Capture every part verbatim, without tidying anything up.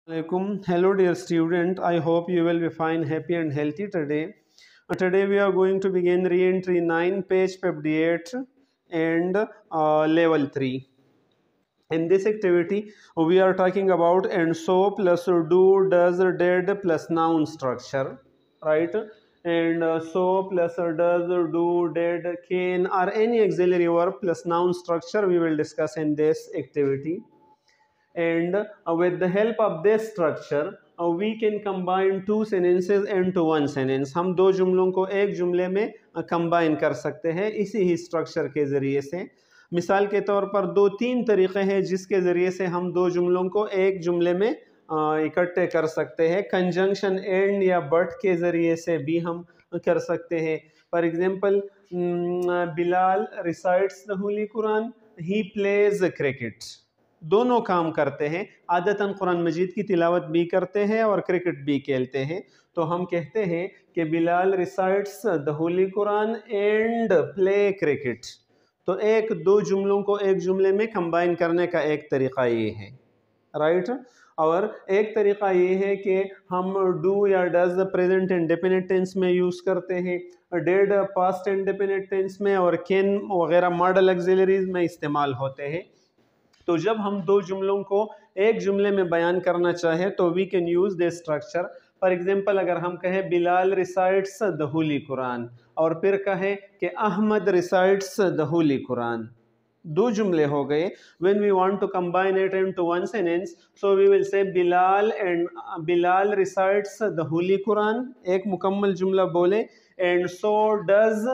Alaikum. Hello dear student, I hope you will be fine, happy and healthy today. Uh, today we are going to begin re-entry nine, page fifty-eight and uh, level three. In this activity we are talking about and so plus do, does, did plus noun structure, right? And uh, so plus does, do, did, can or any auxiliary verb plus noun structure we will discuss in this activity. And uh, with the help of this structure uh, we can combine two sentences into one sentence. हम दो जुमलों को एक जुमले में combine uh, कर सकते हैं इसी ही स्ट्रक्चर के ज़रिए से. मिसाल के तौर पर दो तीन तरीक़े हैं जिसके ज़रिए से हम दो जुमलों को एक जुमले में इकट्ठे कर सकते हैं. कंजंक्शन एंड या बट के ज़रिए से भी हम कर सकते हैं. For example, Bilal recites the holy Quran, he plays cricket. दोनों काम करते हैं, आदतन कुरान मजीद की तिलावत भी करते हैं और क्रिकेट भी खेलते हैं. तो हम कहते हैं कि Bilal recites the holy Quran and play cricket. तो एक दो जुमलों को एक जुमले में कंबाइन करने का एक तरीक़ा ये है, राइट. और एक तरीक़ा ये है कि हम डू या डज प्रेजेंट इंडेफिनिट टेंस में यूज़ करते हैं, डेड पास्ट इंडेफिनिट टेंस में और कैन वगैरह मॉडल ऑक्सिलरीज में इस्तेमाल होते हैं. तो जब हम दो जुमलों को एक जुमले में बयान करना चाहें तो we can use this structure. For example, अगर हम कहें Bilal recites the holy Quran और फिर कहें कि Ahmad recites the holy Quran, दो जुमले हो गए. When we want to combine it into one sentence so we will say Bilal and Bilal recites the holy Quran, एक मुकम्मल जुमला बोले, and so does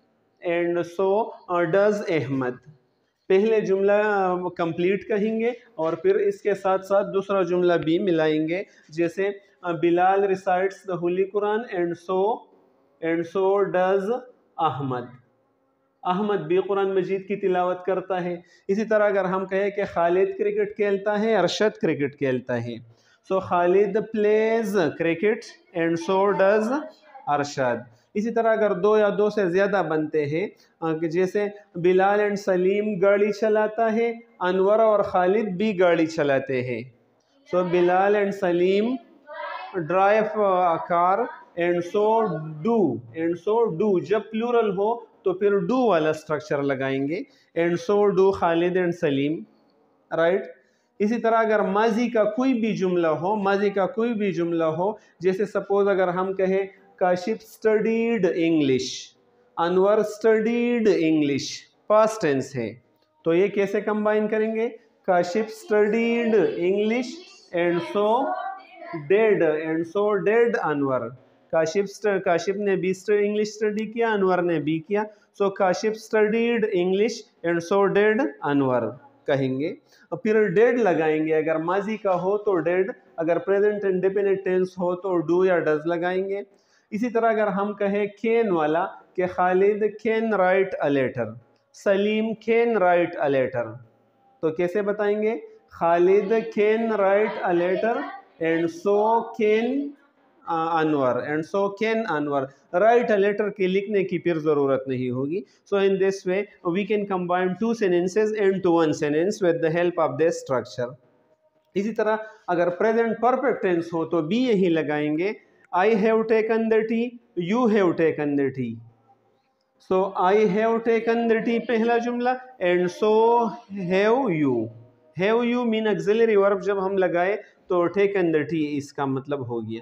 and so does Ahmad. पहले जुमला कंप्लीट कहेंगे और फिर इसके साथ साथ दूसरा जुमला भी मिलाएंगे, जैसे Bilal recites the holy Quran and so and so does Ahmad. Ahmad भी कुरान मजीद की तिलावत करता है. इसी तरह अगर हम कहें कि खालिद क्रिकेट खेलता है, अरशद क्रिकेट खेलता है, so Khalid plays cricket and so does Arshad. इसी तरह अगर दो या दो से ज़्यादा बनते हैं, जैसे बिलाल एंड सलीम गाड़ी चलाता है, अनवर और खालिद भी गाड़ी चलाते हैं, so Bilal and Salim drive a car and so do and so do. जब प्लूरल हो तो फिर डू वाला स्ट्रक्चर लगाएंगे, and so do Khalid and Salim, right. इसी तरह अगर माजी का कोई भी जुमला हो, माजी का कोई भी जुमला हो, जैसे सपोज अगर हम कहें Kashif studied English, Anwar studied English, past tense है, तो ये कैसे कंबाइन करेंगे? Kashif studied English and so did and so did Anwar. Kashif Kashif ने भी इंग्लिश स्टडी किया, अनवर ने भी किया, so Kashif studied English and so did Anwar कहेंगे. और फिर डेड लगाएंगे, अगर माजी का हो तो डेड, अगर प्रेजेंट इंडेफिनिट टेंस हो तो डू या डज लगाएंगे. इसी तरह अगर हम कहें कैन वाला कि Khalid can write a letter, Salim can write a letter, तो कैसे बताएंगे? Khalid can write a letter and so can Anwar and so can Anwar. Write a letter के लिखने की फिर ज़रूरत नहीं होगी. So in this way we can combine two sentences into one sentence with the help of this structure. इसी तरह अगर प्रेजेंट परफेक्ट टेंस हो तो भी यही लगाएंगे. I have taken the tea, you have taken the tea. So I have taken the tea पहला जुमला, and so have you. Have you mean auxiliary verb जब हम लगाए तो taken the tea इसका मतलब हो गया,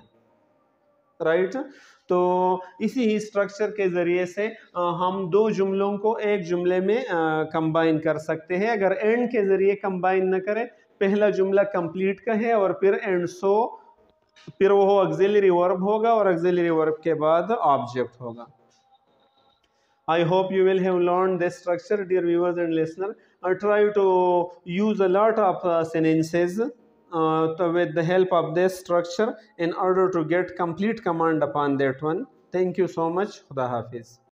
राइट. तो इसी ही स्ट्रक्चर के ज़रिए से हम दो जुमलों को एक जुमले में कंबाइन कर सकते हैं. अगर एंड के ज़रिए कंबाइन न करें, पहला जुमला कंप्लीट कहे और फिर एंड सो, फिर वो ऑक्सिलरी वर्ब होगा और ऑक्सिलरी वर्ब के बाद ऑब्जेक्ट होगा. I hope you will have learned this structure, dear viewers and listeners. I try to use a lot of uh, sentences uh, to, with the help of this structure in order to get complete command upon that one. Thank you so much. Khuda Hafiz.